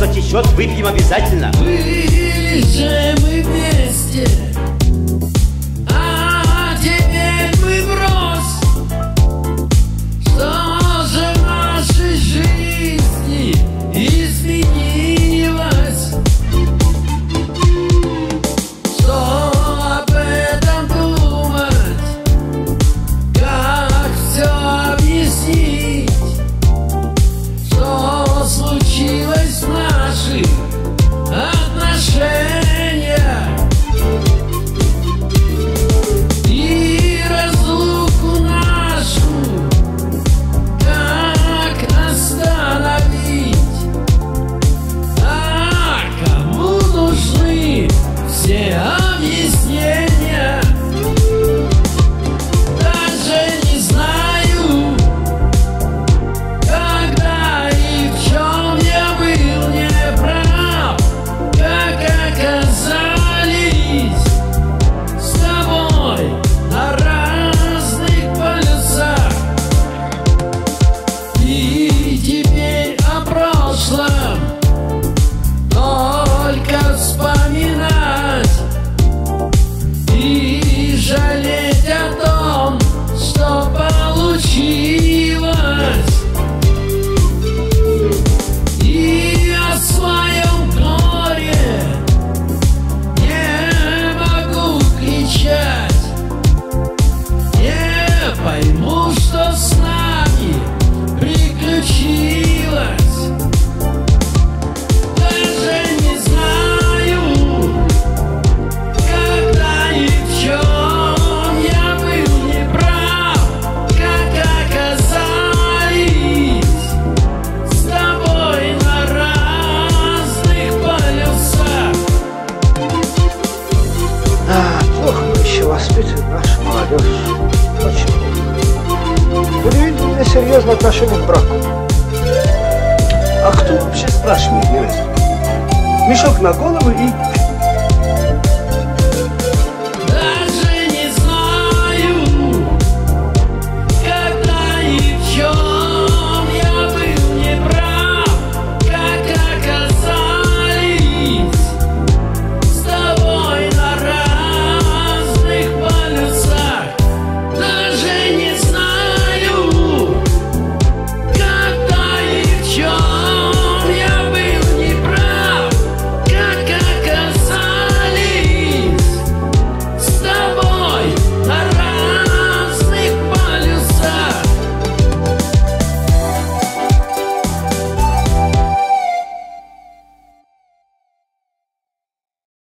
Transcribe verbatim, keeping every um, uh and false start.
затечет, выпьем обязательно. Были же мы вместе, а теперь мы врозь. Что же в нашей жизни изменилось? Что об этом думать? Как все объяснить? Что случилось в наших отношениях? И разлуку нашу как остановить? А кому нужны все объяснения? Даже не знаю, когда и в чем я был неправ, как оказались с тобой на разных полюсах. И теперь о прошлом только вспоминать и жалеть о том, что получилось. И о своем горе не могу кричать. Не пойму, что с нами приключилось. Даже не знаю, когда и в чем я был неправ, как оказались с тобой на разных полюсах. А, плохо мы еще воспитываем нашу молодежь. Очень плохо. Удивительно серьезное отношение к браку. А кто вообще спрашивает невесту? Мешок на голову и